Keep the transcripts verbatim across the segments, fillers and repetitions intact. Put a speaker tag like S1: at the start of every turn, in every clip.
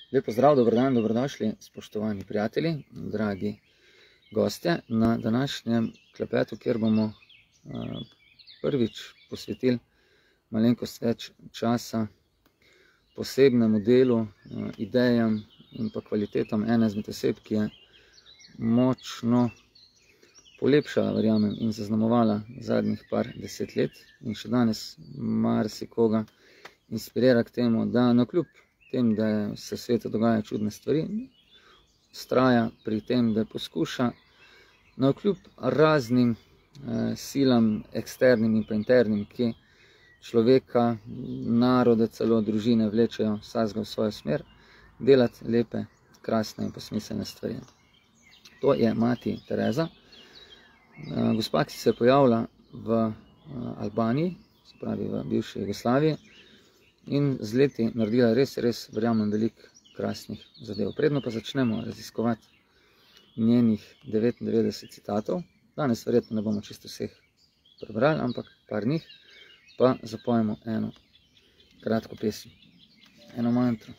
S1: Lep pozdrav, dober dan, dobrodošli, spoštovani prijatelji, dragi gostje, na današnjem klepetu, kjer bomo uh, prvič posvetili malenkost več časa posebnemu delu, uh, idejam in pa kvalitetam ene izmed oseb, ki je močno polepšala, verjamem, in zaznamovala zadnjih par deset let in še danes marsikoga inspirira k temu, da navkljub tem, da se v svetu dogajajo čudne stvari, vztraja pri tem, da poskuša navkljub raznim eh, silam, eksternim in pa internim, ki človeka, narode, celo družine vlečejo vsakega v svojo smer, delati lepe, krasne in pa smiselne stvari. To je mati Tereza, eh, gospa, ki se je pojavila v eh, Albaniji, se pravi v bivši Jugoslaviji, in z leti naredila res, res, verjamem, veliko krasnih zadev. Predno pa začnemo raziskovati njenih devetindevetdeset citatov. Danes verjetno ne bomo čisto vseh prebrali, ampak par njih, pa zapojemo eno kratko pesem, eno mantro.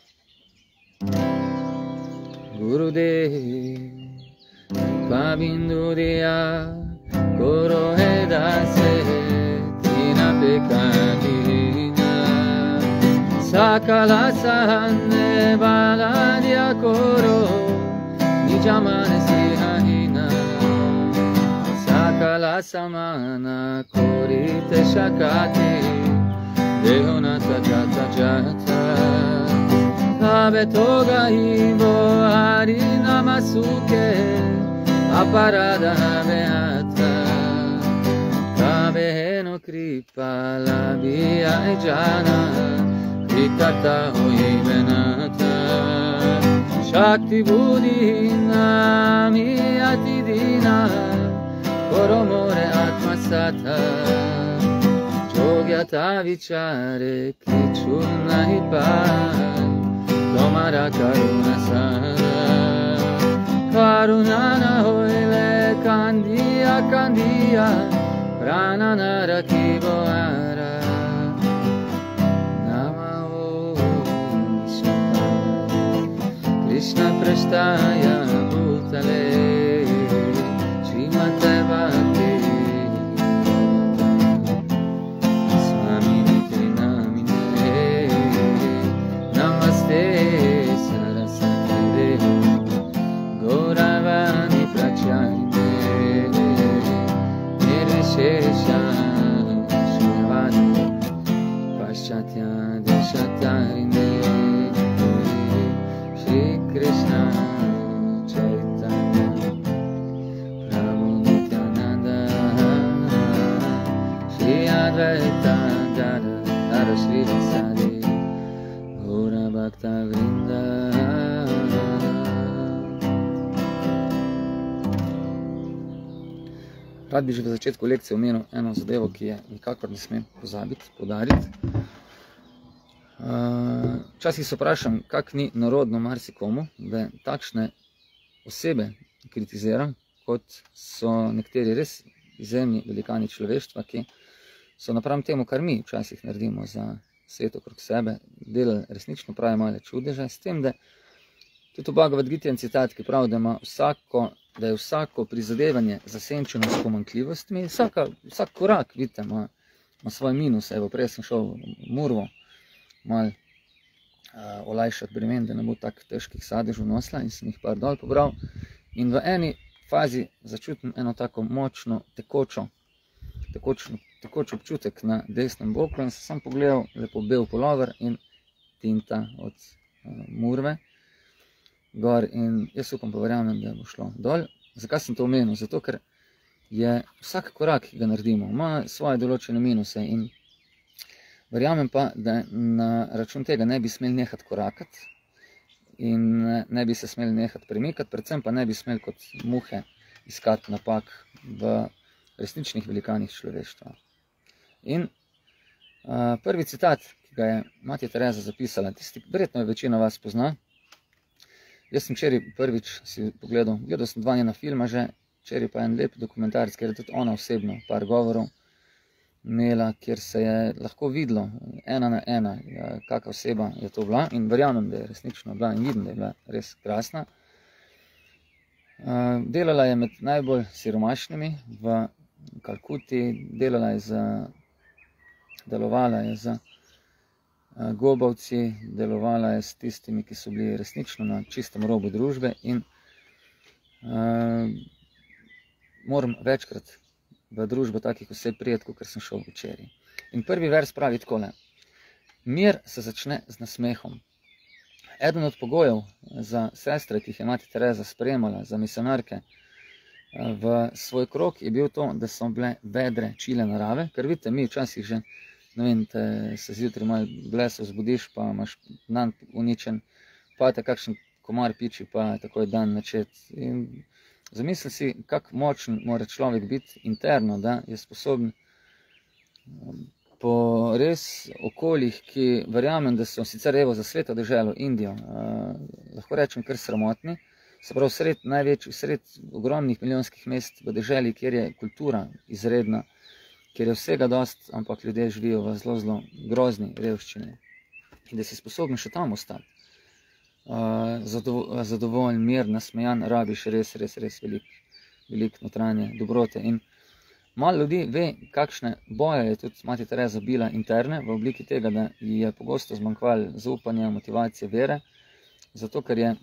S1: Gurudev, pa bindudia, koro edase, tina pekani. Sakala sanne baladia koro, nijamane sihahina. Sakala samana korite shakati, dehonata jata jata. Kabe toga ibo harina masuke, aparada beata. Kabe heno kripa labia ejana, Ikata hoi benata, Shakti Buddhina miyati dina, Koromore atmasata, Jogyata vichare kichuna hipai, Tomara karuna sara, Karunana hoile kandiya kandiya, Prananara kiboara. Krishna prestaya bhutale, Srimate Bhakti Swamini te namine, Namaste Saraswati Devi, Gauravani Prachayane, Nirvishesha Shrivani, Paschatya Deshatarine, Krishna Chaitanya Prabhu Nityananda Shri Advaita Gadadhara Shri Vasari Gaura Bhakta Vrinda. Rad bi že v začetku lekcije omenil eno zadevo, ki je nikakor ne smem pozabiti, poudariti. Včasih se vprašam, kak ni narodno marsikomu, da takšne osebe kritiziram, kot so nekateri res izjemni velikani človeštva, ki so napram temu, kar mi včasih naredimo za svet okrog sebe, delali resnično pravi male čudeže, s tem, da tudi v Bhagavad Giti je citat, ki pravi, da, ima vsako, da je vsako prizadevanje zasenčeno s pomanjkljivostmi, vsaka, vsak korak, vidite, ima, ima svoj minus. Evo, prej sem šel v Murvo, malo uh, olajšati bremen, da ne bo tako težkih sadežev nosila, in sem jih par dol pobral. In v eni fazi začutim eno tako močno, tekočo, tekočno, tekoč občutek na desnem boku in sem sam pogledal, lepo bel polover in tinta od uh, Murve gor, in jaz upam pa verjamem, da bo šlo dol. Zakaj sem to omenil? Zato, ker je vsak korak, ki ga naredimo, ima svoje določene minuse, in verjamem pa, da na račun tega ne bi smeli nehati korakati in ne bi se smeli nehati premikati, predvsem pa ne bi smeli kot muhe iskati napak v resničnih velikanih človeštva. In uh, prvi citat, ki ga je mati Tereza zapisala, tisti, verjetno je večina vas pozna. Jaz sem včeraj prvič si pogledal, gledal sem dva njena filma že, včeraj pa en lep dokumentarec, ker je tudi ona osebno par govorov imela, kjer se je lahko videlo ena na ena, kakšna oseba je to bila, in verjamem, da je resnično bila in vidim, da je bila res krasna. Delala je med najbolj siromašnimi v Kalkuti, delala je z, delovala je z gobavci, delovala je s tistimi, ki so bili resnično na čistem robu družbe, in uh, moram večkrat v družbo takih oseb prijeti, kot sem šel včeraj. In prvi vers pravi takole: mir se začne z nasmehom. Eden od pogojev za sestre, ki jih je mati Tereza sprejemala, za misionarke v svoj krog, je bil to, da so bile vedre, čile narave, ker vidite, mi včasih že, ne vem, te se zjutraj malo bleso zbudiš, pa imaš dan uničen, pa te kakšen komar piči, pa tako je dan načet. In zamisli si, kak močen mora človek biti interno, da je sposoben po res okoljih, ki verjamem, da so sicer evo za sveto deželo, Indijo, eh, lahko rečem kar sramotni, se pravi sred največjih, sred ogromnih milijonskih mest v deželi, kjer je kultura izredna, kjer je vsega dost, ampak ljudje živijo v zelo, zelo grozni revščini. In da si sposoben še tam ostati, uh, zadovo zadovoljen, mir, nasmejan, rabiš res, res, res velik, velik notranje dobrote. In malo ljudi ve, kakšne boje je tudi mati Tereza bila interne, v obliki tega, da ji je pogosto zmanjkvalo zaupanja, motivacije, vere, zato ker je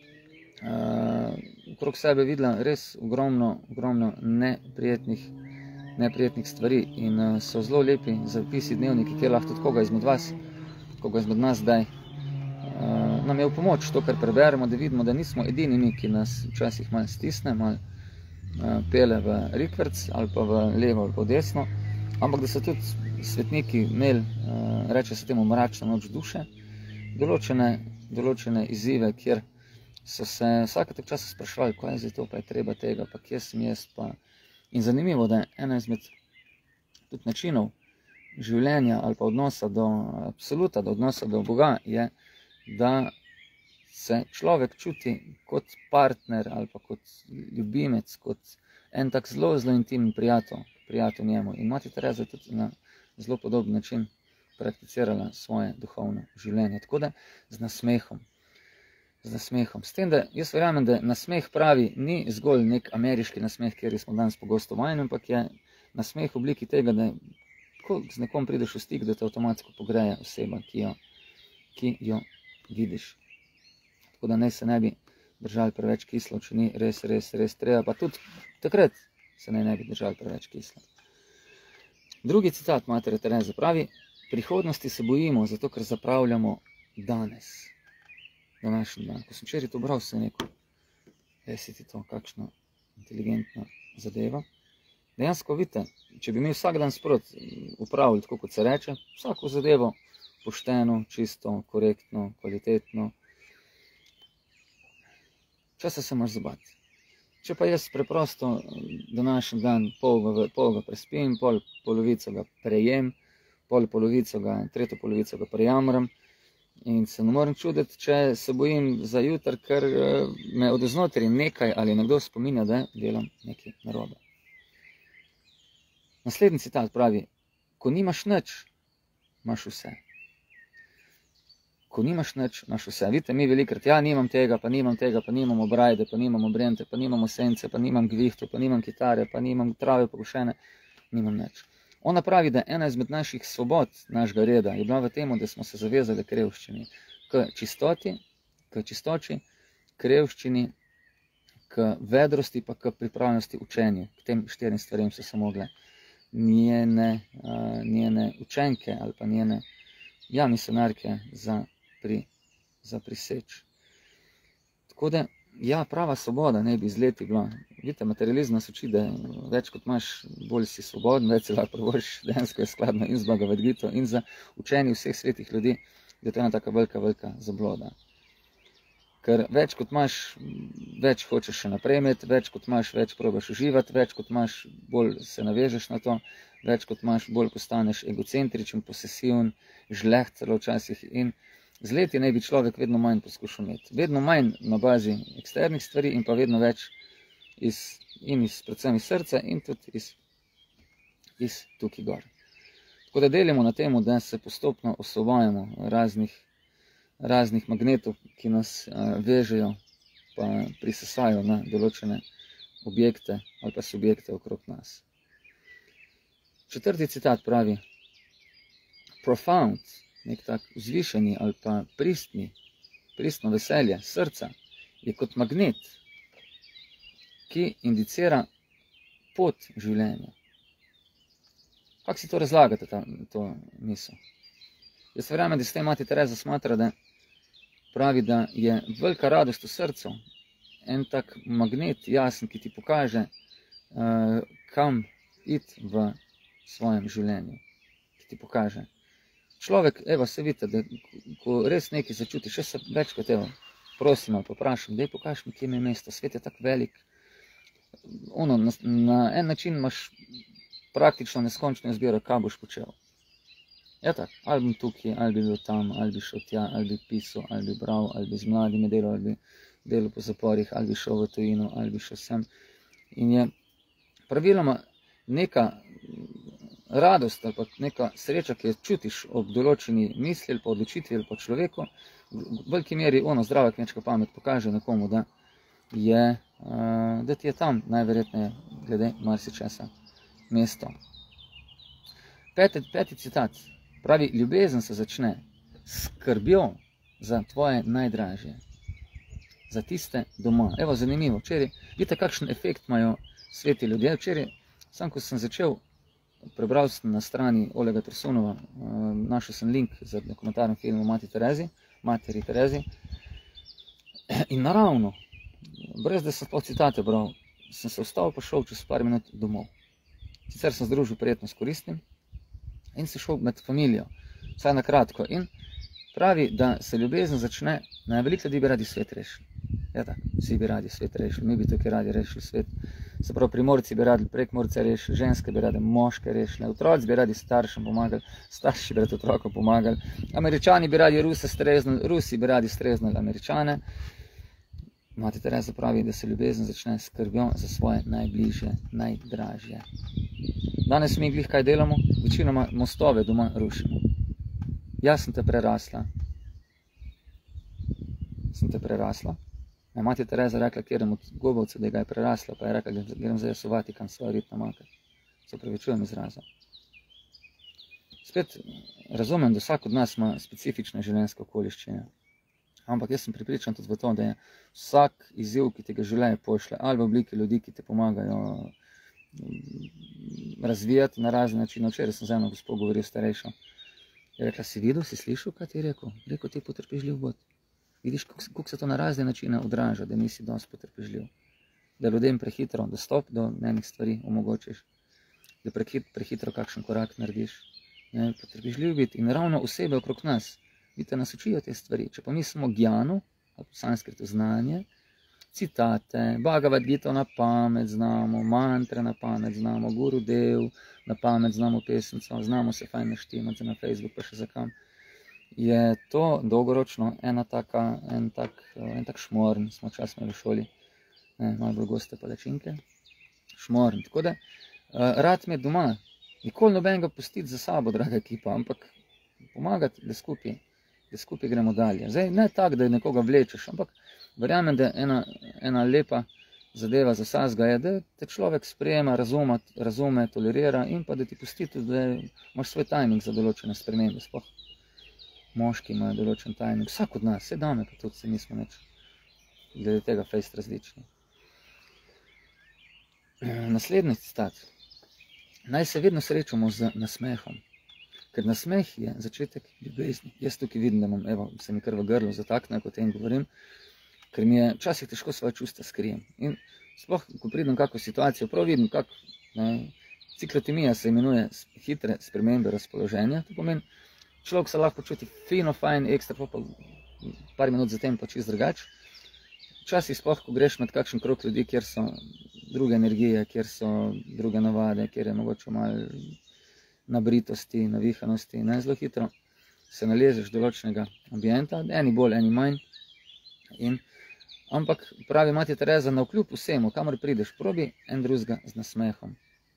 S1: uh, okrog sebe videla res ogromno, ogromno neprijetnih, neprijetnih stvari. In uh, so zelo lepi zapisi, dnevniki, kjer lahko tudi koga izmed vas, koga izmed nas zdaj, uh, nam je v pomoč to, kar preberemo, da vidimo, da nismo edini mi, ki nas včasih malo stisne, malo pele v rikverc ali pa v levo ali pa v desno, ampak da so tudi svetniki imeli, reče se temu mračna noč duše, določene, določene izzive, kjer so se vsake tak časa spraševali, kaj je zdaj to, pa je treba tega, pa kje sem jaz, pa... In zanimivo, da je ena izmed tudi načinov življenja ali pa odnosa do absoluta, do odnosa do Boga, je, da se človek čuti kot partner ali pa kot ljubimec, kot en tak zelo, zelo intimen prijatelj, prijatelj njemu. In mati Tereza je tudi na zelo podoben način prakticirala svoje duhovno življenje. Tako da z nasmehom, z nasmehom. S tem, da jaz verjamem, da nasmeh pravi ni zgolj nek ameriški nasmeh, kjer smo danes pogosto vajeni, ampak je nasmeh v obliki tega, da ko z nekom prideš v stik, da te avtomatsko pogreje oseba, ki jo, ki jo vidiš. Tako da naj se ne bi držali preveč kislo, če ni res, res, res treba, pa tudi takrat se naj ne bi držali preveč kislo. Drugi citat matere Tereze pravi: prihodnosti se bojimo, zato ker zapravljamo danes, današnji dan. Ko sem včeraj to bral, sem rekel, res je ti to, kakšna inteligentna zadeva. Dejansko vidite, če bi mi vsak dan sprot upravili, tako kot se reče, vsako zadevo pošteno, čisto, korektno, kvalitetno, časa se moraš zabati. Če pa jaz preprosto današnji dan pol ga, pol ga prespim, pol polovico ga prejem, pol polovico ga, tretjo polovico ga prejamram, in se ne morem čuditi, če se bojim za jutri, ker me od znotraj nekaj ali nekdo spominja, da delam nekaj narobe. Naslednji citat pravi: ko nimaš nič, imaš vse. Ko nimaš nič, imaš vse. Vidite, mi velikrat, ja, nimam tega, pa nimam tega, pa nimam obrajde, pa nimam obrente, pa nimam sence, pa nimam gvihtu, pa nimam kitare, pa nimam trave pokošene, nimam nič. Ona pravi, da ena izmed naših svobod, našega reda, je bila v tem, da smo se zavezali k revščini, k čistoti, k čistoči, k revščini, k vedrosti, pa k pripravljenosti učenju. K tem štirim stvarem so se mogle njene, uh, njene učenke ali pa njene, ja, misionarke za Pri, za priseč. Tako da, ja, prava svoboda ne bi z leti bila. Vidite, materializm nas uči, da več kot imaš, bolj si svoboden, več si lahko privoščiš, dejansko je skladno in z Bhagavad Gito in za učenje vseh svetih ljudi, da je to ena taka velika, velika zabloda. Ker več kot imaš, več hočeš še naprej imeti, več kot imaš, več probaš uživati, več kot imaš, bolj se navežeš na to, več kot imaš, bolj postaneš egocentričen, posesiven, žleht celo včasih, in z leti naj bi človek vedno manj poskušal imeti. Vedno manj na bazi eksternih stvari in pa vedno več iz, in iz, predvsem iz srca in tudi iz, iz tukaj gor. Tako da delimo na temu, da se postopno osvobajamo raznih, raznih magnetov, ki nas uh, vežejo pa prisesajo na določene objekte ali pa subjekte okrog nas. Četrti citat pravi: profound, nek tak vzvišeni ali pa pristni, pristno veselje srca je kot magnet, ki indicira pot življenja. Kako si to razlagate, ta, to misel? Jaz verjamem, da s tem mati Tereza smatra, da pravi, da je velika radost v srcu en tak magnet jasen, ki ti pokaže, uh, kam iti v svojem življenju. Ki ti pokaže. Človek, evo, se vidite, da ko res nekaj začutiš, še se večkrat, evo, prosim, ali poprašam, daj pokaž mi, kje mi je mesto, svet je tak velik. Ono, na, na en način imaš praktično neskončno izbiro, kaj boš počel. Ja tak, ali bom tukaj, ali bi bil tam, ali bi šel tja, ali bi pisal, ali bi bral, ali bi z mladimi delal, ali bi delal po zaporih, ali bi šel v tujino, ali bi šel sem. In je praviloma neka radost ali pa neka sreča, ki jo čutiš ob določeni misli ali pa odločitvi ali pa človeku, v veliki meri ono zdrava kmečka pamet pokaže nekomu, da, je, da ti je tam najverjetneje glede marsičesa mesto. Peti, peti citat pravi: ljubezen se začne s skrbjo za tvoje najdražje, za tiste doma. Evo, zanimivo, včeraj, vidite, kakšen efekt imajo sveti ljudje. Včeraj, sam ko sem začel, prebral sem na strani Olega Tersunova, našel sem link za dokumentarni film o Mati Terezi, Materi Terezi, in naravno, brez da sem sploh citate bral, sem se vstal pa šel čez par minut domov. Sicer sem združil prijetno s koristnim in se šel med familijo, vsaj na kratko. In pravi, da se ljubezen začne, na veliko ljudi bi radi svet rešili. Ja tak, vsi bi radi svet rešili, mi bi tukaj radi rešili svet. Se pravi, Primorci bi radi Prekmorce rešili, ženske bi radi moške rešili, otroci bi radi staršem pomagali, starši bi radi otrokom pomagali, Američani bi radi Ruse streznili, Rusi bi radi streznili Američane. Mati Tereza pravi, da se ljubezen začne s skrbjo za svoje najbližje, najdražje. Danes mi glih kaj delamo? Večinoma mostove doma rušimo. Jaz sem te prerasla. Sem te prerasla. Je Mati Tereza rekla, kjerem od gobovcev, da ga je prerasla, pa je rekla, da grem zdaj v Vatikan svoje rit namakati. Se opravičujem izraza. Spet razumem, da vsak od nas ima specifične življenjske okoliščine. Ampak jaz sem pripričan tudi v to, da je vsak izziv, ki te ga življenje pošle, ali v obliki ljudi, ki te pomagajo razvijati na razne načine. Včeraj sem z eno gospo govoril starejšo. Je rekla, si videl, si slišal, kaj ti je rekel? Rekel, ti potrpežljiv bod. Vidiš, kako se to na razne načine odraža, da nisi dosti potrpežljiv. Da ljudem prehitro dostop do enih stvari omogočiš. Da prehitro kakšen korak narediš. Ne, potrpežljiv biti. In ravno osebe okrog nas, vidite, nas učijo te stvari. Če pa mi smo gjanu, ali sanskritu znanje, citate, Bhagavad Gita na pamet znamo, mantre na pamet znamo, Gurudev na pamet znamo pesnico, znamo se fajn naštimati na Facebook, pa še za kam, je to dolgoročno ena taka, en tak, en tak šmorn, smo čas imeli v šoli, ne, malo bolj goste palačinke, šmorn. Tako da, rad me doma, nikoli nobenega pustiti za sabo, draga ekipa, ampak pomagati, da skupaj, da skupaj gremo dalje. Zdaj, ne tako, da nekoga vlečeš, ampak verjamem, da ena, ena lepa zadeva za vsakega je, da te človek sprejema, razume, razume, tolerira in pa da ti pusti tudi, da imaš svoj tajming za določene spremembe. Sploh moški imajo določen tajming, vsak od nas, vse dame pa tudi se nismo nič glede tega fejst različni. Naslednji citat. Naj se vedno srečamo z nasmehom. Ker nasmeh je začetek ljubezni. Jaz tukaj vidim, da imam, evo, se mi kar v grlu zatakne, ko o tem govorim, ker mi je včasih težko svoje čustva skrijem. In sploh, ko pridem v kakšno situacijo, prav vidim, kako, ne, ciklotimija se imenuje hitre spremembe razpoloženja. To pomeni, človek se lahko počuti fino, fajn, ekstra, pa par minut zatem pa čisto drugače. Včasih sploh, ko greš med kakšen krog ljudi, kjer so druge energije, kjer so druge navade, kjer je mogoče malo nabritosti, navihanosti, ne, zelo hitro se naležeš določenega ambienta, eni bolj, eni manj. In, ampak pravi Mati Tereza, navkljub vsemu, kamor prideš, probi en drugega z nasmehom.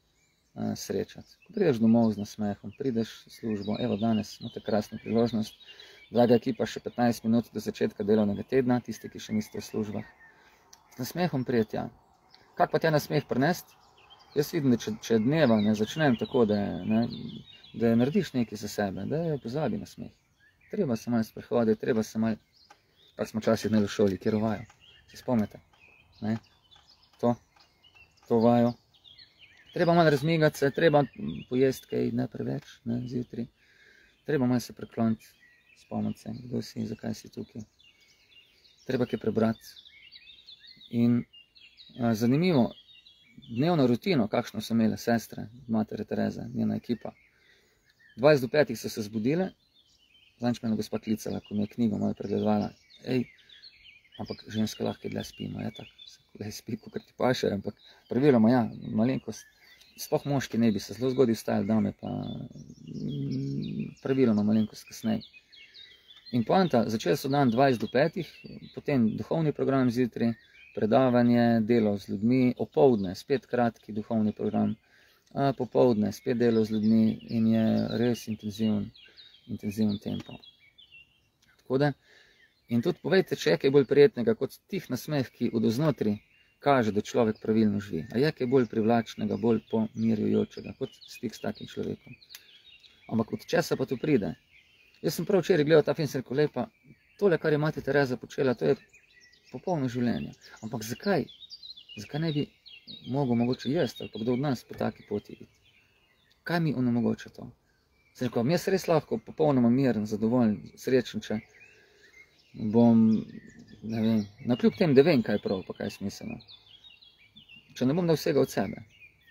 S1: uh, srečati. Ko prideš domov z nasmehom, prideš v službo, evo danes imate krasno priložnost, draga ekipa, še petnajst minut do začetka delovnega tedna, tisti, ki še niste v službah. Z nasmehom prijeti, ja. Kak pa tja nasmeh prinesti? Jaz vidim, da če, če dneva ne začnem tako, da, ne, da narediš nekaj za sebe, da je pozabi nasmeh. Treba se malo sprehoditi, treba se malo, kak smo časih imeli v šoli, kjer vajo. Se spomnite? Ne? To, to vajo. Treba malo razmigati se, treba pojesti kaj, ne preveč, ne, zjutraj. Treba malo se prekloniti, spomniti se, kdo si, zakaj si tukaj. Treba kaj prebrati. In a, zanimivo, dnevno rutino, kakšno so imele sestre, matere Tereze, njena ekipa. dvajset do petih so se zbudile, zadnjič me je gospa klicala, ko mi je knjigo malo pregledovala. Ej, ampak ženska lahko dlje spimo, je tako, le spi, kakor ti paše, ampak praviloma, ja, malenkost, sploh moški ne bi se zelo zgodaj vstajali, dame pa mm, praviloma malenkost kasneje. In poanta, začeli so dan dvajset do petih, potem duhovni program zjutraj, predavanje, delo z ljudmi, opoldne, spet kratki duhovni program, a popoldne, spet delo z ljudmi in je res intenziven, intenziven tempo. Tako da, in tudi povejte, če je kaj bolj prijetnega kot tih nasmeh, ki od oznotri kaže, da človek pravilno živi. A je kaj bolj privlačnega, bolj pomirjujočega, kot stik s takim človekom. Ampak od česa pa to pride? Jaz sem prav včeraj gledal ta film, sem rekel, lepa, tole, kar je mati Tereza počela, to je popolno življenje. Ampak zakaj? Zakaj ne bi mogel mogoče jaz, ali pa kdo od nas po taki poti iti? Kaj mi onemogoča to? Sem rekel, jaz res lahko popolnoma miren, zadovoljen, srečen, če bom, ne vem, nakljub tem, da vem, kaj je prav, pa kaj je smiselno. Če ne bom dal vsega od sebe.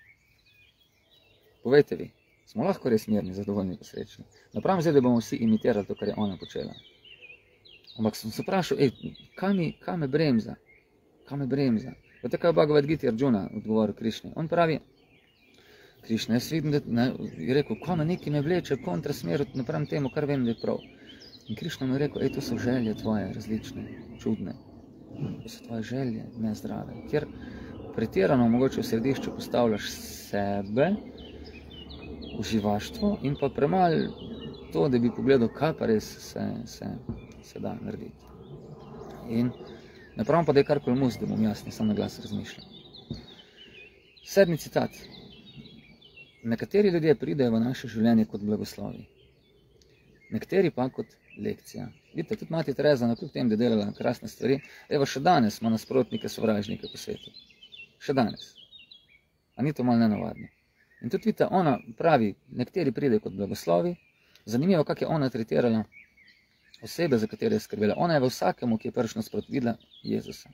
S1: Povejte vi, smo lahko res mirni, zadovoljni, pa srečni. Napravim zdaj, da bomo vsi imitirali to, kar je ona počela. Ampak sem se vprašal, ej, kaj, mi, kaj me bremza? Kaj me bremza? Vete, kaj je Bhagavad Gita Arjuna odgovoril Krišni? On pravi, Krišna, jaz vidim, da ne, je rekel, ko me nekaj me vleče v kontrasmer, napravim temu, kar vem, da je prav. In Krišna mi je rekel, ej, to so želje tvoje, različne, čudne. To so tvoje želje, nezdrave. Kjer pretirano mogoče v središču postavljaš sebe, uživaštvo in pa premalo to, da bi pogledal, kaj pa res se, se, se da narediti. In napravim pa, da je karkoli mus, da bom jasni, sam na glas razmišljam. Sedmi citat. Nekateri ljudje pridejo v naše življenje kot blagoslovi. Nekateri pa kot lekcija. Vidite, tudi mati Tereza, nakljub tem, da je delala krasne stvari, evo še danes ima nasprotnike, sovražnike po svetu. Še danes. A ni to malo nenavadno? In tudi vidite, ona pravi, nekateri pridejo kot blagoslovi. Zanimivo, kako je ona tretirala osebe, za katere je skrbela. Ona je v vsakemu, ki je prišel nasprot, videla Jezusa.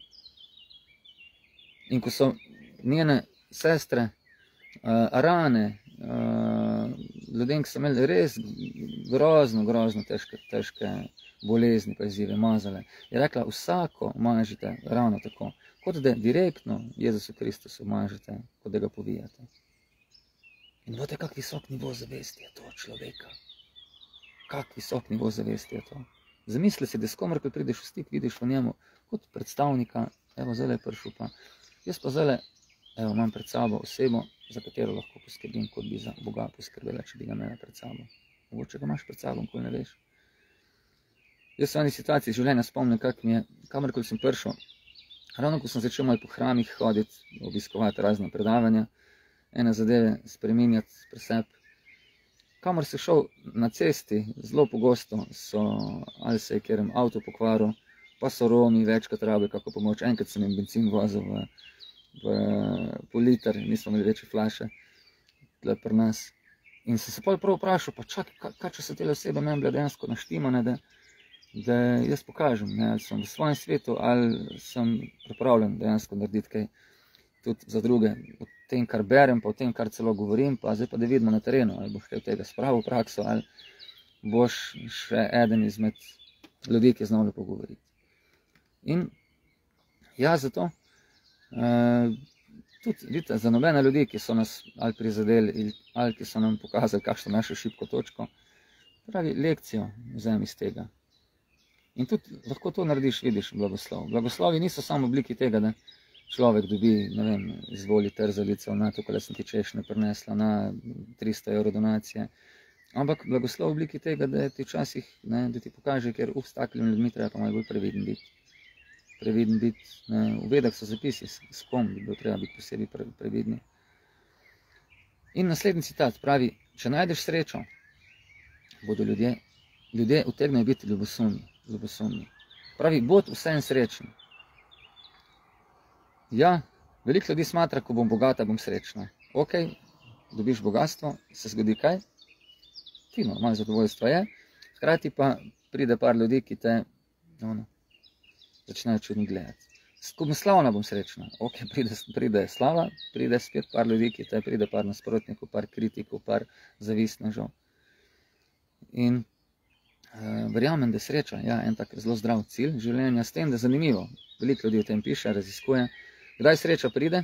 S1: In ko so njene sestre, uh, rane, uh, ljudem, ki so imeli res grozno, grozno težke, težke bolezni, pa izzive, mazale, je rekla, vsako mažite ravno tako, kot da direktno Jezusu Kristusu mažite, kot da ga povijate. In bote, kak visok nivo zavesti je to človeka. Kak visok nivo zavesti je to. Zamisli si, da s komor, ko prideš v stik, vidiš v njemu kot predstavnika, evo, zdaj je prišel pa. Jaz pa zdaj, evo, imam pred sabo osebo, za katero lahko poskrbim, kot bi za Boga poskrbela, če bi ga imela pred sabo. Mogoče ga imaš pred sabo, ko ne veš. Jaz v eni situaciji življenja spomnim, kak mi je, kamorkoli sem prišel, ravno ko sem začel malo po hramih hoditi, obiskovati razne predavanja, ene zadeve spreminjati pri sebi. Kamor se šel na cesti, zelo pogosto so, ali se je kjerem avto pokvaril, pa so Romi večkrat rabili kako pomoč. Enkrat sem jim benzin vozil v, v, po liter, nismo imeli večje flaše, tle pri nas. In sem se pol prav vprašal, pa čak, kaj, kaj če so tele osebe meni bile dejansko naštimane, da, da jaz pokažem, ne, ali sem v svojem svetu, ali sem pripravljen dejansko narediti kaj tudi za druge, o tem, kar berem, pa o tem, kar celo govorim, pa zdaj pa da vidimo na terenu, ali boš kaj tega spravil v prakso, ali boš še eden izmed ljudi, ki je znal lepo govoriti. In ja, zato uh, tudi, vidite, za nobene ljudi, ki so nas ali prizadeli, ali ki so nam pokazali, kakšno našo šibko točko, pravi, lekcijo vzem iz tega. In tudi lahko to narediš, vidiš blagoslov. Blagoslovi niso samo v obliki tega, da človek dobi, ne vem, izvoli trzalico, na to, kole sem ti češnje prinesla, na tristo evrov donacije. Ampak blagoslov v obliki tega, da ti včasih, ne, da ti pokaže, ker up s takimi ljudmi treba pa malo bolj previden biti. Previden biti, ne, v vedah so zapisi, s, s kom bi bilo treba biti posebej pre, previdni. In naslednji citat pravi, če najdeš srečo, bodo ljudje, ljudje utegnejo biti ljubosumni, ljubosumni. Pravi, bod vsem srečni. Ja, veliko ljudi smatra, ko bom bogata, bom srečna. Ok, dobiš bogatstvo, se zgodi kaj? Ti normalno zadovoljstvo je, hkrati pa pride par ljudi, ki te ono, začnejo čudno gledati. Ko bom slavna, bom srečna. Ok, pride, pride slava, pride spet par ljudi, ki te pride par nasprotnikov, par kritikov, par zavistnežev. In uh, verjamem, da je sreča, ja, en tak zelo zdrav cilj življenja, s tem, da je zanimivo. Veliko ljudi o tem piše, raziskuje. Kdaj sreča pride?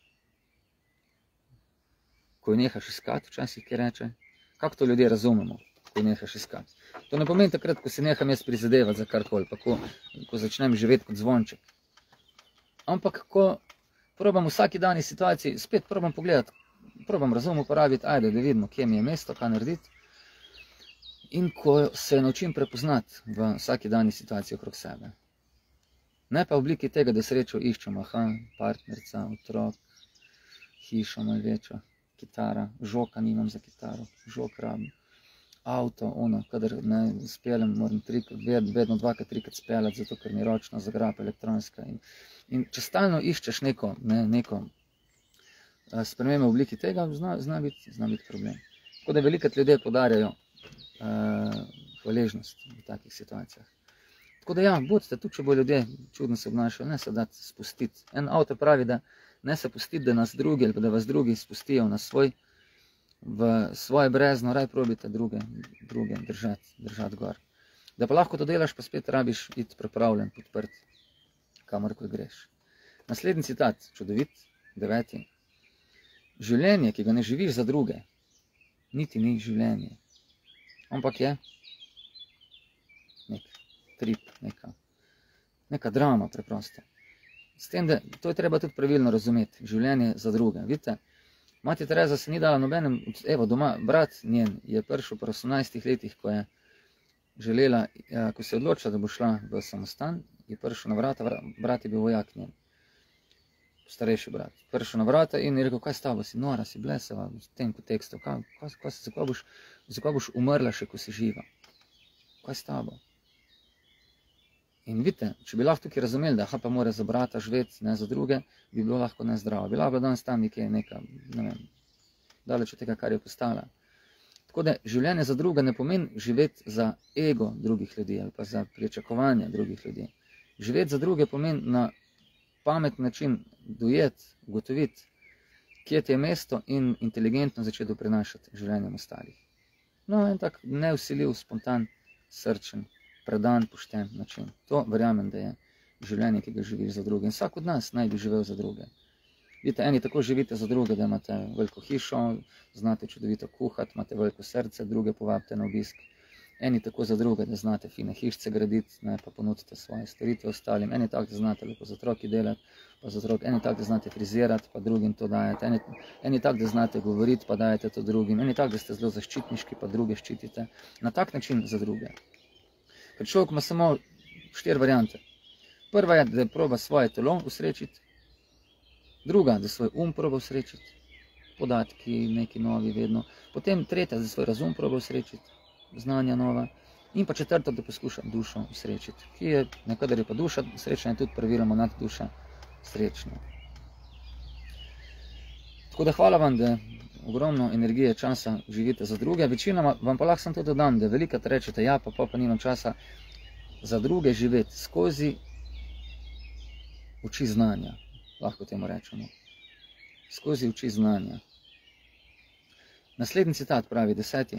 S1: Ko jo nehaš iskati, včasih ki reče. Kako to ljudje razumemo, ko jo nehaš iskati? To ne pomeni takrat, ko se neham jaz prizadevati za karkoli, pa ko, ko začnem živeti kot zvonček. Ampak ko probam v vsaki dani situaciji, spet probam pogledati, probam razum uporabiti, ajde, da vidimo, kje mi je mesto, kaj narediti. In ko se naučim prepoznati v vsaki dani situaciji okrog sebe. Ne pa v obliki tega, da srečo iščem, aha, partnerica, otrok, hišo malo večjo, kitara, žoka nimam za kitaro, žok rabim, avto, ono, kadar ne speljem, moram trikrat, vedno dvakrat, trikrat speljati, zato ker mi ročno zagrab elektronska. In, in če stalno iščeš neko, ne, neko spremembo v obliki tega, zna, zna, biti, zna biti problem. Tako da velikrat ljudje podarjajo uh, hvaležnost v takih situacijah. Tako da ja, bodite, tudi če bo ljudje čudno se obnašali, ne se dati spustiti. En avtor pravi, da ne se pustiti, da nas drugi, ali pa da vas drugi spustijo na svoj, v svoje brezno, raj probite druge, druge držati, držati gor. Da pa lahko to delaš, pa spet rabiš iti pripravljen, podprt, kamorkoli greš. Naslednji citat, čudovit, deveti. Življenje, ki ga ne živiš za druge, niti ni življenje, ampak je nek trip, neka, neka drama preprosto. S tem, da to je treba tudi pravilno razumeti, življenje za druge. Vidite, Mati Tereza se ni dala nobenem, evo doma, brat njen je prišel po osemnajstih letih, ko je želela, ko se je odločila, da bo šla v samostan, je prišel na vrata, brat je bil vojak njen, starejši brat. Prišel na vrata in je rekel, kaj s tabo, si nora, si blesava v tem kontekstu, kaj, kaj, kaj, zakaj boš, zakaj boš umrla še, ko si živa? Kaj s tabo? In vidite, če bi lahko tukaj razumeli, da aha, pa mora za brata živeti, ne za druge, bi bilo lahko nezdravo. Bi lahko danes tam nekaj neka, ne vem, daleč od tega, kar je postala. Tako da življenje za druge ne pomeni živeti za ego drugih ljudi ali pa za pričakovanje drugih ljudi. Živeti za druge pomeni na pameten način dojeti, ugotoviti, kje ti je mesto in inteligentno začeti doprinašati življenjem ostalih. No, en tak neusiljiv, spontan, srčen, predan, pošten način. To verjamem, da je življenje, ki ga živiš za druge. In vsak od nas naj bi živel za druge. Vidite, eni tako živite za druge, da imate veliko hišo, znate čudovito kuhati, imate veliko srce, druge povabite na obisk. Eni tako za druge, da znate fine hišce graditi, ne, pa ponudite svoje storitve ostalim. Eni tako, da znate lepo z otroki delati, pa z otroki. Eni tako, da znate frizirati, pa drugim to dajete. Eni, eni tako, da znate govoriti, pa dajete to drugim. Eni tako, da ste zelo zaščitniški, pa druge ščitite. Na tak način za druge. Ker človek ima samo štiri variante. Prva je, da proba svoje telo usrečiti. Druga, da svoj um proba usrečiti. Podatki, neki novi vedno. Potem tretja, da svoj razum proba usrečiti. Znanja nova. In pa četrta, da poskuša dušo usrečiti. Ki je, nekadar je pa duša srečna, in tudi praviloma nad duša srečna. Tako da hvala vam, da ogromno energije, časa živite za druge. Večinoma vam pa lahko sem to dodam, da velikrat rečete, ja, pa, pa pa nimam časa za druge živeti skozi oči znanja. Lahko temu rečemo. Skozi oči znanja. Naslednji citat pravi, deseti.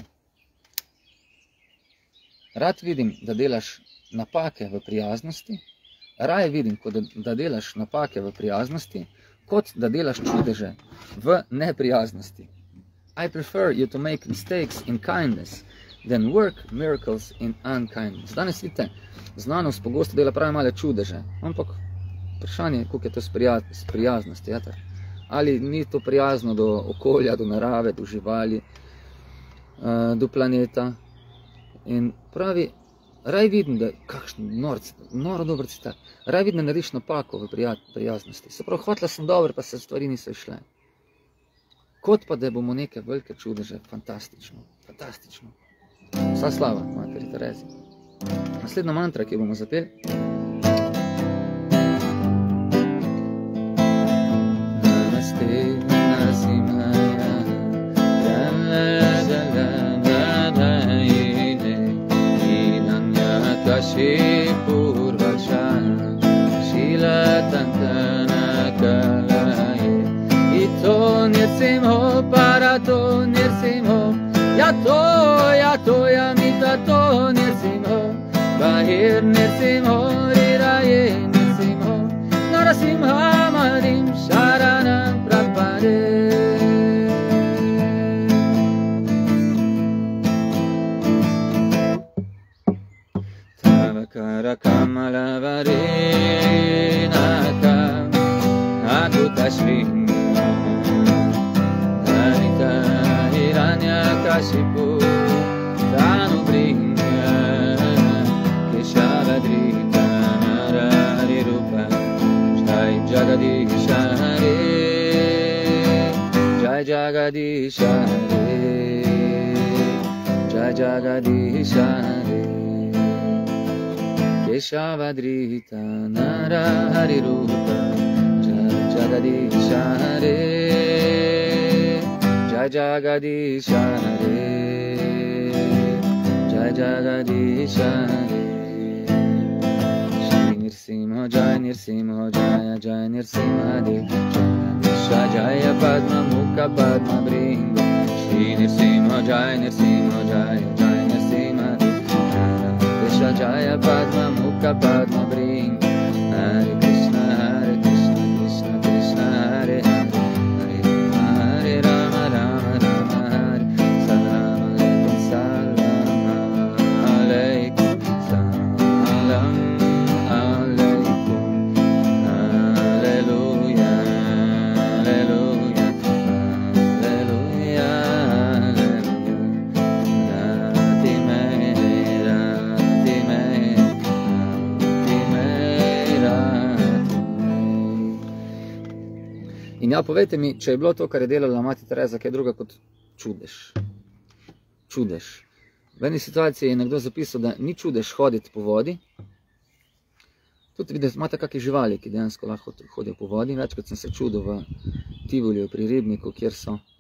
S1: Rad vidim, da delaš napake v prijaznosti, raje vidim, kot da, da delaš napake v prijaznosti, kot da delaš čudeže v neprijaznosti. I prefer you to make mistakes in kindness than work miracles in unkindness. Danes vidite, znanost pogosto dela pravi male čudeže, ampak Vprašanje je, koliko je to sprijaznost, jeter. Ali ni to prijazno do okolja, do narave, do živali, do planeta. In pravi, raj vidim, da, kakšen norc, noro dober citat, raj vidim, da narediš napako v prijaznosti. Se pravi, hotela sem dobro, pa se stvari niso išle. Kot pa, da bomo neke velike čudeže, fantastično, fantastično. Vsa slava, materi Terezi. Naslednja mantra, ki bomo zapeli. Namaste, Narasimhaya, Kashipurvasha, Shilatantana Kalaye, Ito Nirsimho, Parato Nirsimho, Yato, Yato, Yamitato Nirsimho, Bahir Nirsimho, Riraye Nirsimho, Narasimha Marim Sharanam Prapade. Tavakara Kamala Varinaka, Adutashringa, Harita Hiranya Kashipu, Tanubringa, Keshavadrita Narari Rupa, Jai Jagadisha Hare, Jai Jagadisha Hare, Jai Jagadisha Hare, Keshavadrita Narari Rupa, Jai Jagadisha Hare, Jai Jagadisha Hare, Jai Jagadisha Hare. Shri Nirsimha, Jai Nirsimha, Jaya Jai Nirsimha Dev, Jaya Jaya Padma Mukha Padma Bringa, Shri Nirsimha, Jai Nirsimha, Jaya Jai Nirsimha Dev, Jaya Jaya Padma Mukha Padma Bringa, Hare Krishna, Hare Krishna, Krishna Krishna, Hare Hare, Hare Hare Rama, Rama Rama, Hare Salam Alaikum, Salam Alaikum, Hallelujah, Hallelujah, Hallelujah, Hallelujah, Rati me, Rati me, Rati me, Rati me. In ja, povejte mi, če je bilo to, kar je delala mati Tereza, kaj druga kot čudež. Čudež. V eni situaciji je nekdo zapisal, da ni čudež hoditi po vodi. Tudi vidite, imate kakšne živali, ki dejansko lahko hodijo po vodi. Večkrat sem se čudil v Tivoliju pri Ribniku, kjer so uh,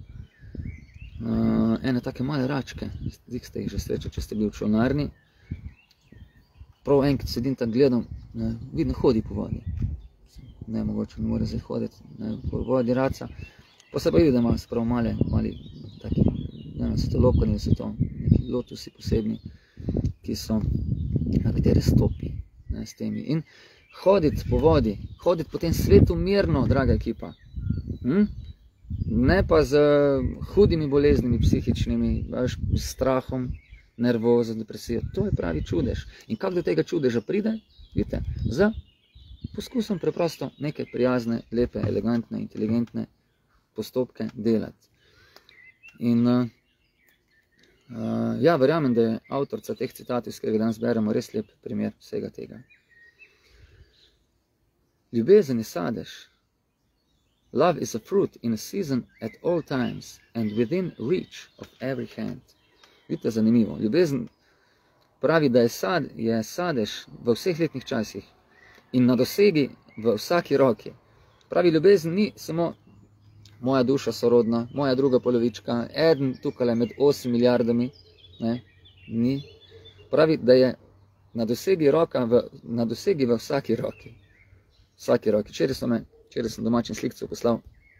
S1: ene take male račke. Zdaj ste jih že srečali, če ste bili v čolnarni. Prav enkrat sedim tam gledam, ne, vidno hodi po vodi. Ne, mogoče ne more zdaj hoditi ne, po vodi raca. Pa se pa vidi, da ima sprav male, mali taki, ne vem, so to lokoni, so to neki lotusi posebni, ki so, na katere stopi ne, s temi. In hoditi po vodi, hoditi po tem svetu mirno, draga ekipa. Hm? Ne pa z hudimi boleznimi, psihičnimi, veš, strahom, nervozo, depresijo. To je pravi čudež. In kako do tega čudeža pride? Vidite, z poskusom preprosto neke prijazne, lepe, elegantne, inteligentne postopke delati. In uh, uh, ja, verjamem, da je avtorica teh citatov, s katerega danes beremo, res lep primer vsega tega. Ljubezen je sadež. Love is a fruit in a season at all times and within reach of every hand. Vidite, zanimivo. Ljubezen pravi, da je, sad, je sadež v vseh letnih časih in na dosegi v vsaki roki. Pravi, ljubezen ni samo moja duša sorodna, moja druga polovička, eden tukaj med osem milijardami, ne, ni. Pravi, da je na dosegi roka, v, na dosegi v vsaki roki. Vsaki roki. Včeraj so me, včeraj sem domačim slikcev poslal.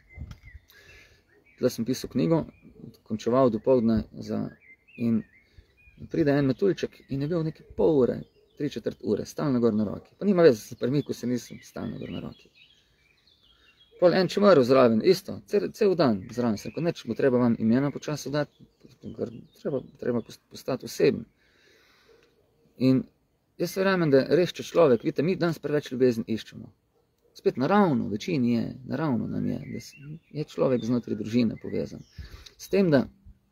S1: Zdaj sem pisal knjigo, končeval dopoldne za, in pride en metuljček in je bil nekaj pol ure, tri četrt ure, stalno gor na roki. Pa nima veze, premiku se nisem stalno gor na roki. Pol en čmrl zraven, isto, cel, cel dan zraven. Sem rekel, neč bo treba vam imena počasi dati, treba, treba postati oseben. In jaz verjamem, da res, če človek, vidite, mi danes preveč ljubezen iščemo. spet naravno, večini je, naravno nam je, da je človek znotraj družine povezan. S tem, da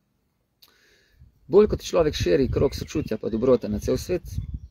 S1: bolj kot človek širi krog sočutja pa dobrote na cel svet,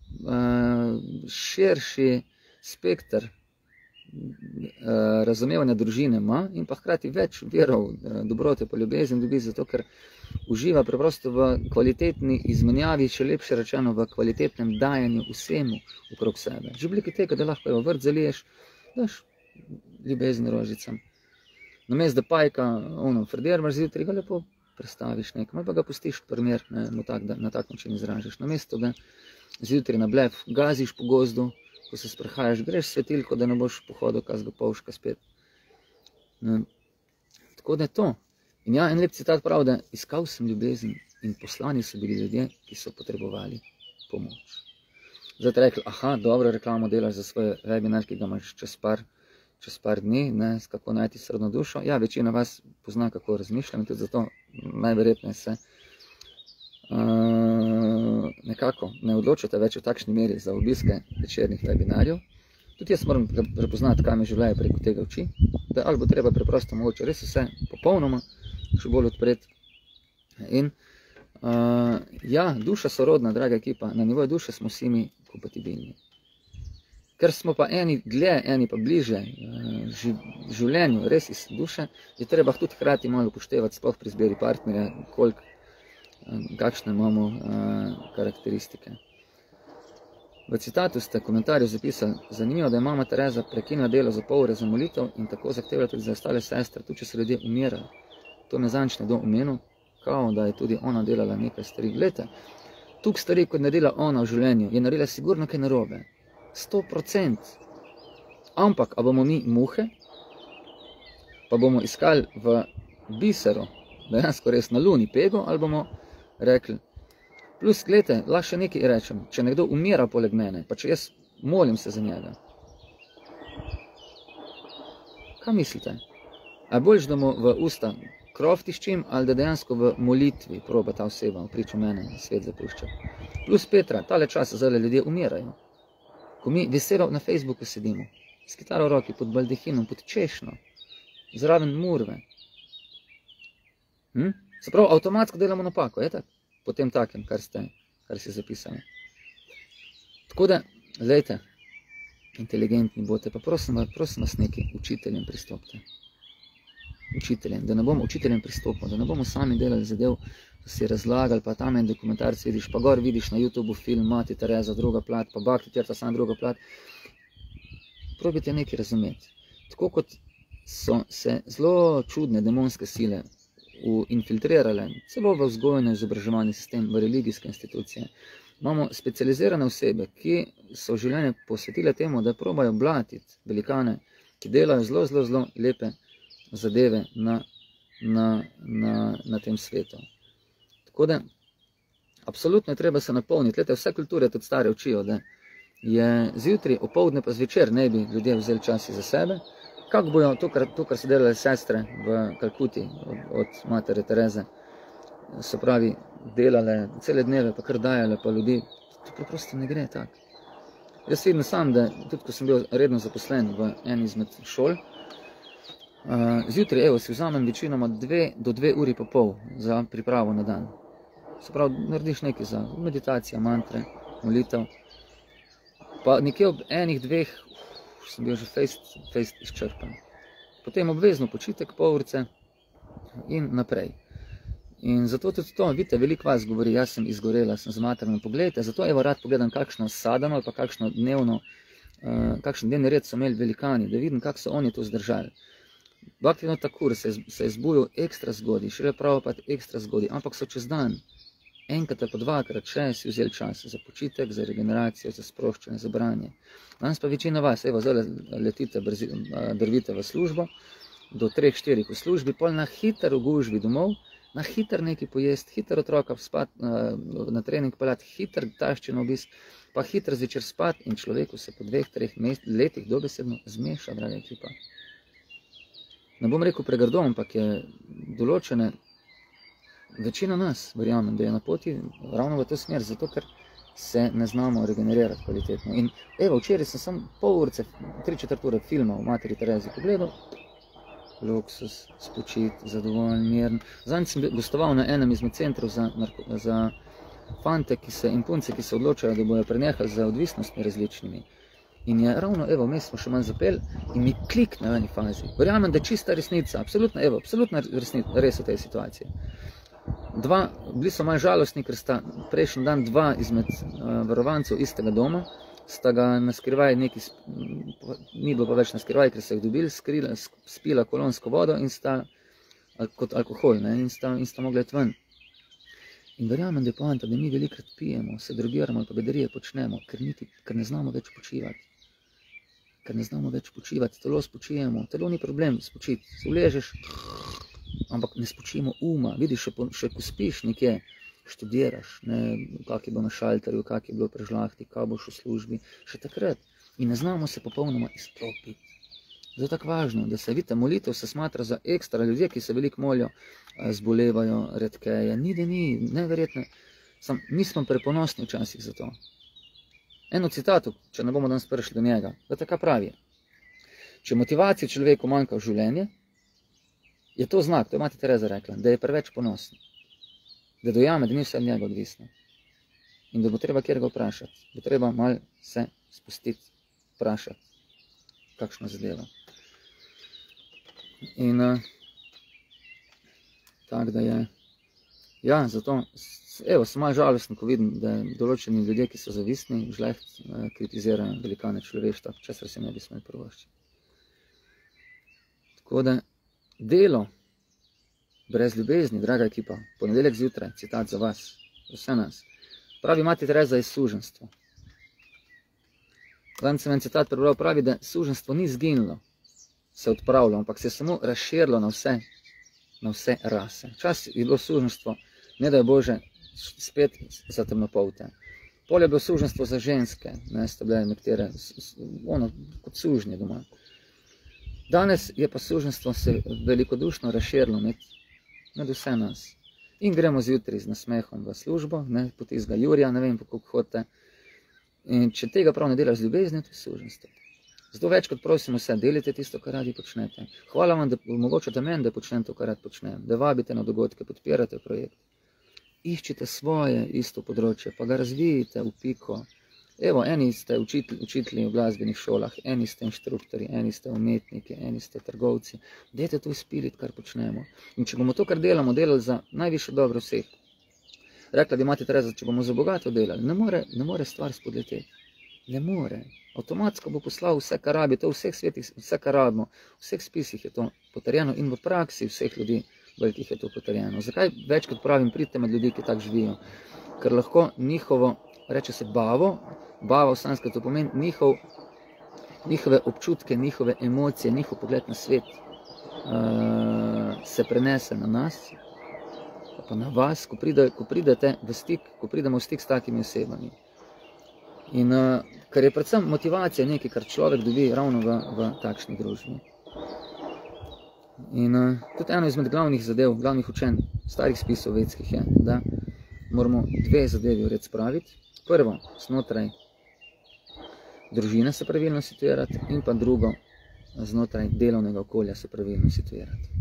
S1: širši spektr razumevanja družine ima in pa hkrati več verov dobrote pa ljubezen dobi, zato ker uživa preprosto v kvalitetni izmenjavi, še lepše rečeno v kvalitetnem dajanju vsemu okrog sebe. Že v obliki tega, da lahko jo vrt zaliješ, daš ljubezen rožicam. Namesto da pajka, ono, frder imaš zjutraj, ga lepo predstaviš nekam, ali pa ga pustiš primer, ne, mu tak, da, na tak način izražiš. Namesto da zjutraj na blef gaziš po gozdu, ko se sprehajaš, greš svetilko, da ne boš pohodil kazga polška spet. Ne. Tako da je to. In ja, en lep citat pravi, da iskal sem ljubezen in poslani so bili ljudje, ki so potrebovali pomoč. Zdaj te rekli, aha, dobro reklamo delaš za svoj webinar, ki ga imaš čez par, čez par dni, ne, kako najti srodno dušo. Ja, večina vas pozna, kako razmišljam, in tudi zato najverjetneje se uh, nekako ne odločate več v takšni meri za obiske večernih webinarjev. Tudi jaz moram prepoznati, kaj me življenje preko tega uči, da ali bo treba preprosto mogoče res vse popolnoma še bolj odpreti. In uh, ja, duša sorodna, draga ekipa, na nivoju duše smo vsi mi kompatibilni. Ker smo pa eni dlje, eni pa bliže uh, življenju, res iz duše, je treba tudi hkrati malo upoštevati, sploh pri izbiri partnerja, koliko, uh, kakšne imamo uh, karakteristike. V citatu ste komentarju zapisali, zanimivo, da je mama Tereza prekinila delo za pol ure za molitev in tako zahtevala tudi za ostale sestre, tudi če so ljudje umirali. To me zanč nekdo omenil, kao, da je tudi ona delala nekaj stvari. Glejte, tukaj stvari, kot naredila ona v življenju, je naredila sigurno kaj narobe. sto procent. Ampak, a bomo mi muhe, pa bomo iskali v biseru, dejansko res na luni pego, ali bomo rekli, plus, gledajte, lahko še nekaj rečem, če nekdo umira poleg mene, pa če jaz molim se za njega. Kaj mislite? A boljš, da mu v usta krov tiščim, ali da dejansko v molitvi proba ta oseba v priču mene svet zapušča? Plus Petra, tale čas zdaj ljudje umirajo. Ko mi veselo na Facebooku sedimo, s kitaro v roki, pod baldehinom, pod češno, zraven murve. Hm? Se pravi, avtomatsko delamo napako, je tako? Po tem takem, kar ste, kar si zapisali. Tako da, glejte, inteligentni bote, pa prosim, prosim vas neki učiteljem pristopite. Učiteljem, da ne bomo učiteljem pristopili, da ne bomo sami delali zadev, da si razlagali, pa tam en dokumentarc vidiš, pa gor vidiš na YouTubeu film Mati Tereza, druga plat, pa Bhakti Tirtha sam druga plat. Probajte nekaj razumeti. Tako kot so se zelo čudne demonske sile infiltrirale, celo v vzgojno izobraževalni sistem, v religijske institucije. Imamo specializirane osebe, ki so v življenju posvetile temu, da probajo blatiti velikane, ki delajo zelo, zelo, zelo lepe zadeve na, na, na, na tem svetu. Tako da, absolutno je treba se napolniti. Lete, vse kulture tudi stare učijo, da je zjutraj, opoldne pa zvečer ne bi ljudje vzeli časi za sebe. Kako bojo to, kar, to, kar so delali sestre v Kalkuti od, od matere Tereze, se pravi, delale cele dneve, pa kar dajale pa ljudi, to preprosto ne gre tako. Jaz vidim sam, da tudi ko sem bil redno zaposlen v eni izmed šol, uh, zjutraj, evo, si vzamem večinoma dve do dve uri pa pol za pripravo na dan. Se pravi, narediš nekaj za meditacija, mantre, molitev, pa nekje ob enih, dveh, sem bil že fejst, fejst izčrpan. Potem obvezno počitek, pol urce in naprej. In zato tudi to, vidite, veliko vas govori, jaz sem izgorela, sem z materino, pogledajte, zato evo rad pogledam, kakšno sadano ali pa kakšno dnevno, uh, kakšen dnevni red so imeli velikani, da vidim, kako so oni to zdržali. Bhaktivinoda Thakur se, se je zbujal ekstra zgodaj, Šrila Prabhupada ekstra zgodaj, ampak so čez dan, enkrat ali pa dvakrat še si vzeli čas za počitek, za regeneracijo, za sproščanje, za branje. Danes pa večina vas, evo, zdaj letite, brzi, drvite v službo, do treh, štirih v službi, pol na hiter v gužvi domov, na hiter nekaj pojest, hiter otroka spat, na trening peljati, hiter taščino obisk, pa hiter zvečer spat in človeku se po dveh, treh letih dobesedno zmeša, draga ekipa. Ne bom rekel pregrdo, ampak je določene, večina nas, verjamem, da je na poti ravno v to smer, zato ker se ne znamo regenerirati kvalitetno. In evo, včeraj sem sam pol urce, tri četrt ure filma v Materi Terezi pogledal, luksus, spočit, zadovoljen, miren. Zadnjič sem gostoval na enem izmed centrov za, za fante ki se, in punce, ki se odločajo, da bojo prenehali za odvisnostmi različnimi. In je ravno, evo, vmes smo še manj zapel in mi klikne v eni fazi. Verjamem, da je čista resnica, absolutna, evo, absolutna resnica, res v tej situaciji. Dva, bili so malo žalostni, ker sta prejšnji dan dva izmed uh, varovancev istega doma, sta ga naskrivaj neki, ni bilo pa več naskrivaj, ker so jih dobili, skrila, spila kolonsko vodo in sta, kot alkohol, ne, in sta, in sta mogli iti ven. In verjamem, da je poanta, da mi velikrat pijemo, se drogiramo ali pa bedarije počnemo, ker, niti, ker ne znamo več počivati. Ker ne znamo več počivati, telo spočijemo, telo ni problem spočiti, se uležeš, ampak ne spočijemo uma, vidiš, še, še ko spiš nekje, študiraš, ne, kak je bilo na šalterju, kak je bilo prežlahti, kaj boš v službi, še takrat. In ne znamo se popolnoma izklopiti. Zato je tako važno, da se, vidite, molitev se smatra za ekstra, ljudje, ki se veliko molijo, zbolevajo, redkeje, ni da ni, neverjetno, sam, mi smo preponosni včasih za to. Eno citatu, če ne bomo danes prišli do njega, da tako pravi, če motivacija človeku manjka v življenje, je to znak, to je Mati Tereza rekla, da je preveč ponosen, da dojame, da ni vse od njega odvisno in da bo treba kjer ga vprašati, bo treba malo se spustiti, vprašati, kakšno zadeva. In uh, tako da je, ja, zato, evo, sem malo žalosten, ko vidim, da določeni ljudje, ki so zavistni, žleht, uh, kritizirajo velikane človeštva, česar se ne bi smeli prvoščiti. Tako da, delo brez ljubezni, draga ekipa, ponedeljek zjutraj, citat za vas, vse nas, pravi Mati Tereza je suženstvo. Danes sem en citat prebral, pravi, da suženstvo ni zginilo, se odpravilo, ampak se je samo razširilo na vse, na vse rase. Čas je bilo suženstvo, ne da je Bože, spet za temnopolte. Pol je bilo suženstvo za ženske, ne, sta bile nekatere, ono, kot sužnje doma. Danes je pa suženstvo se velikodušno razširilo med, med vse nas. In gremo zjutraj z nasmehom v službo, ne, po tistega Jurija, ne vem, po koliko hodite. In če tega prav ne delaš z ljubeznijo, to je suženstvo. Zato večkrat prosim vse, delite tisto, kar radi počnete. Hvala vam, da omogočate meni, da počnem to, kar rad počnem, da vabite na dogodke, podpirate projekt. Iščite svoje isto področje, pa ga razvijite v piko. Evo, eni ste učitelji, učitelji v glasbenih šolah, eni ste inštruktori, eni ste umetniki, eni ste trgovci. Dajte to izpiliti, kar počnemo. In če bomo to, kar delamo, delali za najvišje dobro vseh. Rekla bi Mati Tereza, če bomo za bogato delali, ne more, ne more stvar spodleteti. Ne more. Avtomatsko bo poslal vse, kar rabi, to v vseh svetih, vse, kar rabimo, v vseh spisih je to potrjeno in v praksi vseh ljudi velikih je to potrjeno. Zakaj večkrat pravim, pridite med ljudi, ki tako živijo? Ker lahko njihovo, reče se bavo, bava v sanskritu pomeni njihov, njihove občutke, njihove emocije, njihov pogled na svet uh, se prenese na nas, pa na vas, ko, pride, ko pridete v stik, ko pridemo v stik s takimi osebami. In uh, ker je predvsem motivacija nekaj, kar človek dobi ravno v, v takšni družbi. In uh, tudi eno izmed glavnih zadev, glavnih učenj starih spisov vedskih je, da moramo dve zadevi v red spraviti. Prvo, znotraj družine se pravilno situirati in pa drugo, znotraj delovnega okolja se pravilno situirati.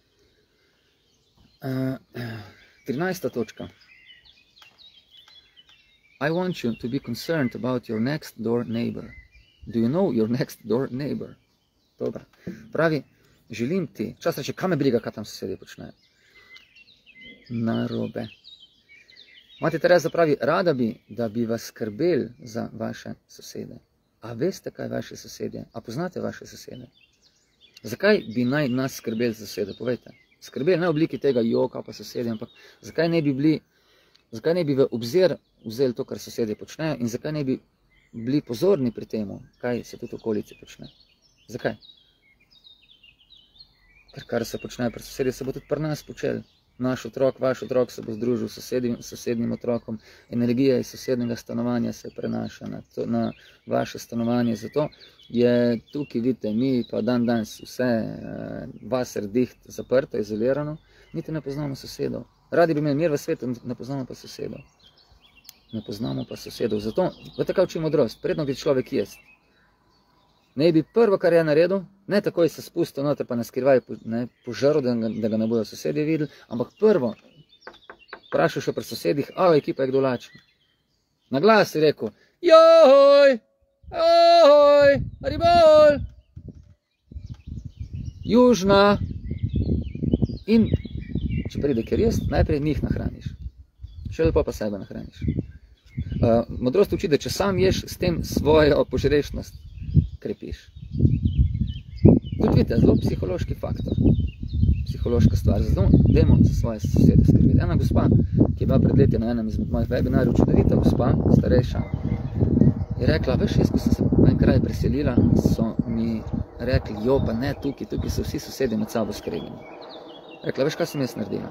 S1: Uh, trinajsta točka. I want you to be concerned about your next door neighbor. Do you know your next door neighbor? Dobro. Pravi, želim ti, čas reče, kaj me briga, kaj tam sosedje počnejo. Narobe. Mati Tereza pravi, rada bi, da bi vas skrbeli za vaše sosede. A veste, kaj vaše sosedje? A poznate vaše sosede? Zakaj bi naj nas skrbeli za sosede? Povejte. Skrbeli ne v obliki tega joka pa sosedje, ampak zakaj ne bi bili, zakaj ne bi v obzir vzeli to, kar sosedje počnejo in zakaj ne bi bili pozorni pri temu, kaj se tudi v okolici počne. Zakaj? Ker kar se počne pri sosedje, se bo tudi pri nas počel. Naš otrok, vaš otrok se bo združil s sosednjim, sosednjim otrokom, energija iz sosednjega stanovanja se prenaša na, to, na vaše stanovanje. Zato je tukaj, vidite, mi pa dan danes vse eh, vaser diht, zaprto, izolirano, niti ne poznamo sosedov. Radi bi imeli mir v svetu, ne poznamo pa sosedov. ne poznamo pa sosedov. Zato, veste kaj uči modrost, predno gre človek jest. Ne bi prvo, kar je naredil, ne takoj se spustil noter, pa ne skrivaj ne, požrl, da, da ga ne bojo sosedje videli, ampak prvo vprašal še pri sosedih, ali ekipa je kdo lačen. Na glas je rekel, joj, joj, ribol, južna. In če pride ker jest, najprej njih nahraniš. Še lepo pa sebe nahraniš. Uh, modrost uči, da če sam ješ, s tem svojo požrešnost krepiš. Tudi vidite, zelo psihološki faktor. Psihološka stvar. Zato dajmo za svoje sosede skrbeti. Ena gospa, ki je bila pred leti na enem izmed mojih webinarjev, čudovita gospa, starejša, je rekla, veš, jaz, ko sem se v en kraj preselila, so mi rekli, jo, pa ne, tukaj, tukaj so vsi sosedi med sabo skregani. Rekla, veš, kaj sem jaz naredila?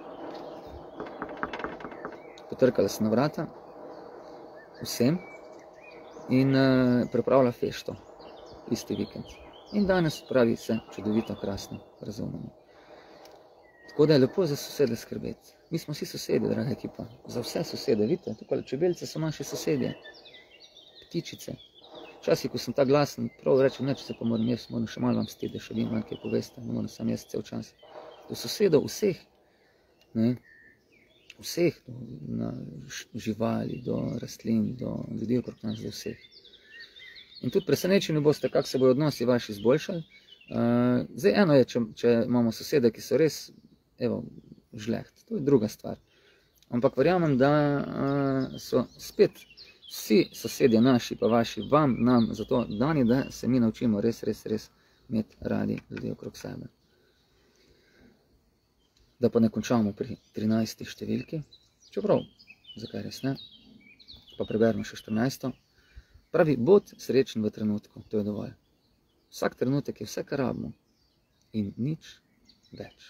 S1: Potrkala sem na vrata vsem in uh, pripravila fešto isti vikend. In danes pravi se čudovito, krasno, razumemo. Tako da je lepo za sosede skrbeti. Mi smo vsi sosedi, draga ekipa. Za vse sosede, vidite, tukaj čebelice so naši sosedje. Ptičice. Včasih, ko sem ta glasen, prav rečem, ne, če se pa moram jaz, moram še malo vam stiti, da še vi malo kaj poveste, ne moram sam jaz cel čas. Do sosedov vseh, ne, vseh, do na, živali, do rastlin, do ljudi okrog nas, do vseh. In tudi presenečeni boste, kako se bojo odnosi vaši izboljšali. Uh, zdaj, eno je, če, če imamo sosede, ki so res, evo, žleht, to je druga stvar. Ampak verjamem, da uh, so spet vsi sosedje naši, pa vaši, vam, nam, zato dani, da se mi naučimo res, res, res imeti radi ljudi okrog sebe. Da pa ne končamo pri trinajsti številki, čeprav, zakaj res ne, pa preberimo še štirinajsto. Pravi, bod srečen v trenutku, to je dovolj. Vsak trenutek je vse, kar rabimo in nič več.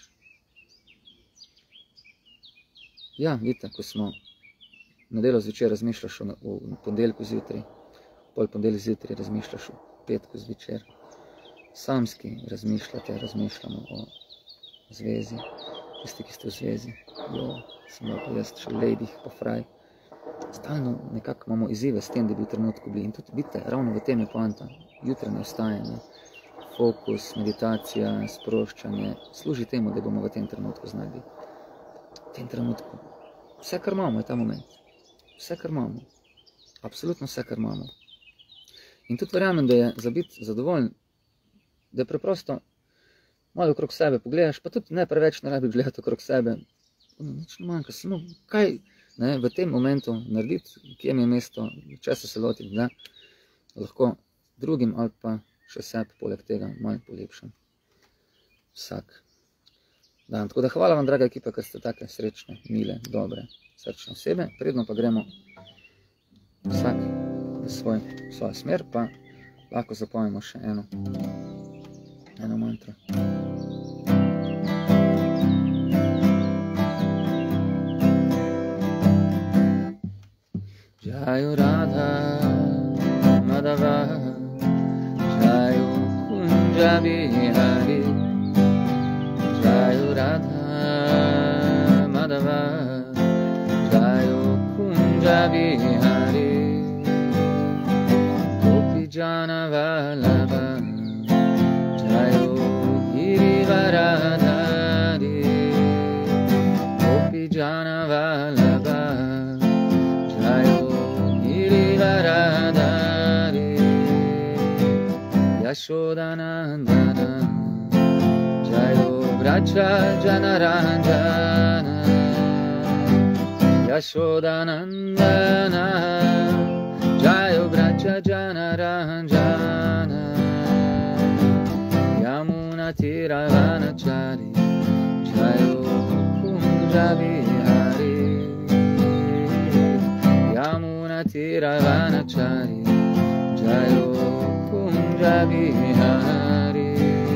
S1: Ja, vidite, ko smo nedeljo zvečer razmišljaš o, o ponedeljku zjutraj, pol ponedeljek zjutraj razmišljaš o petku zvečer, samski razmišljate, razmišljamo o zvezi, tisti, ki ste v zvezi, jo, sem bila pa jaz še v ledih, pa fraj. Stalno nekako imamo izzive s tem, da bi v trenutku bili. In tudi vidite, ravno v tem je poanta, jutranje vstajanje, fokus, meditacija, sproščanje, služi temu, da bomo v tem trenutku znali biti. V tem trenutku. Vse, kar imamo, je ta moment. Vse, kar imamo. Absolutno vse, kar imamo. In tudi verjamem, da je za biti zadovoljen, da je preprosto malo okrog sebe pogledaš, pa tudi ne preveč ne rabi gledati okrog sebe. Nič ne manjka, samo kaj ne, v tem momentu narediti, kje mi je mesto, česa se lotiti, da lahko drugim ali pa še sebi poleg tega malo polepšam. Vsak dan. Tako da hvala vam, draga ekipa, ker ste take srečne, mile, dobre, srčne osebe. Predno pa gremo vsak v svoj, svojo smer, pa lahko zapojemo še eno, eno mantro. Jayu Radha Madhava Jayu Kunja Bihari Jayu Radha Madhava Jayu Kunja Bihari Gopi Jana Vallabha Jayu Girivaradhari Gopi Jana Vallabha Jayu Girivaradhari Yashodanandana Jayo Vraja Janaranjana Yashodanandana Jayo Vraja Janaranjana Yamuna Tiravanachari Jayo Kunja Bihari Yamuna Tiravanachari Jayo Kunja Bihari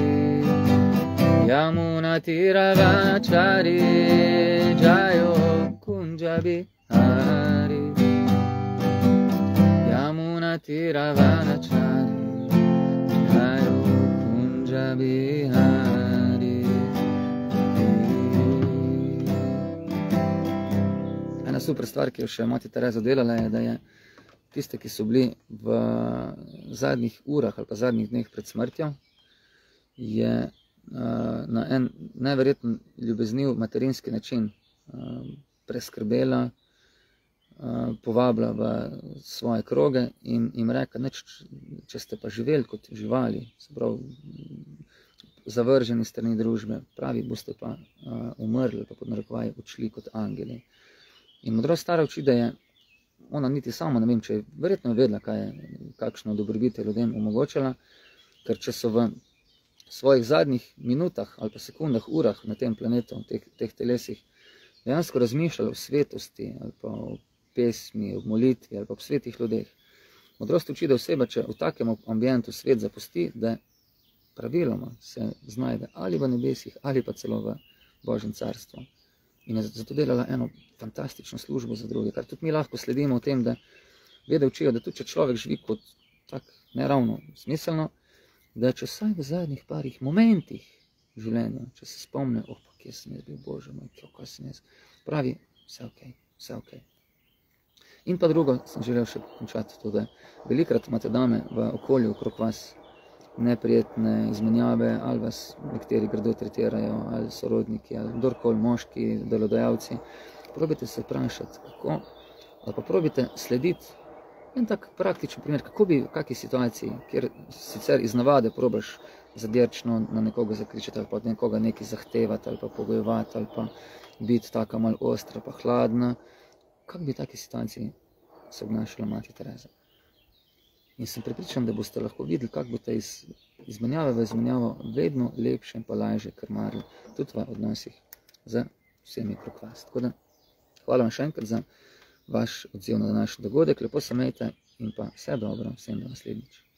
S1: Yamuna Tiravanachari Jayo Kunja Bihari Yamuna Tiravanachari Jayo Kunja Bihari. Ena super stvar, ki jo še Mati Tereza delala, je, da je tiste, ki so bili v zadnjih urah ali pa zadnjih dneh pred smrtjo, je uh, na en neverjeten ljubezniv materinski način uh, preskrbela, uh, povabila v svoje kroge in jim rekla, neč, če ste pa živeli kot živali, se pravi, zavrženi strani družbe, pravi, boste pa uh, umrli, pa pod narekovaji odšli kot angeli. In modrost stara uči, da je ona niti sama, ne vem, če je verjetno vedela, kaj je, kakšno dobrobit je ljudem omogočala, ker če so v svojih zadnjih minutah ali pa sekundah, urah na tem planetu, v teh, teh telesih, dejansko razmišljali o svetosti ali pa o pesmi, o molitvi ali pa o svetih ljudeh. Modrost uči, da oseba, če v takem ambientu svet zapusti, da praviloma se znajde ali v nebesih ali pa celo v Božjem carstvu. In je zato delala eno fantastično službo za druge, kar tudi mi lahko sledimo v tem, da vede učijo, da tudi če človek živi kot tak neravno smiselno, da če vsaj v zadnjih parih momentih življenja, če se spomne, oh, pa kje sem jaz bil, Bože moj, kaj sem jaz, pravi, vse ok, vse ok. In pa drugo, sem želel še končati to, da velikrat imate dame v okolju okrog vas neprijetne izmenjave, ali vas nekateri grdo tretirajo, ali sorodniki, ali kdorkoli, moški, delodajalci. Probajte se vprašati, kako, ali pa probajte slediti en tak praktičen primer, kako bi v kakšni situaciji, kjer sicer iz navade probaš zadirčno na nekoga zakričati, ali pa od nekoga nekaj zahtevati, ali pa pogojevati, ali pa biti taka malo ostra, pa hladna, kako bi v taki situaciji se obnašala Mati Tereza. In sem prepričan, da boste lahko videli, kako boste iz izmenjave v izmenjavo vedno lepše in pa lažje krmarili, tudi v odnosih z vsemi okrog vas. Tako da, hvala vam še enkrat za vaš odziv na današnji dogodek, lepo se imejte in pa vse dobro, vsem do naslednjič.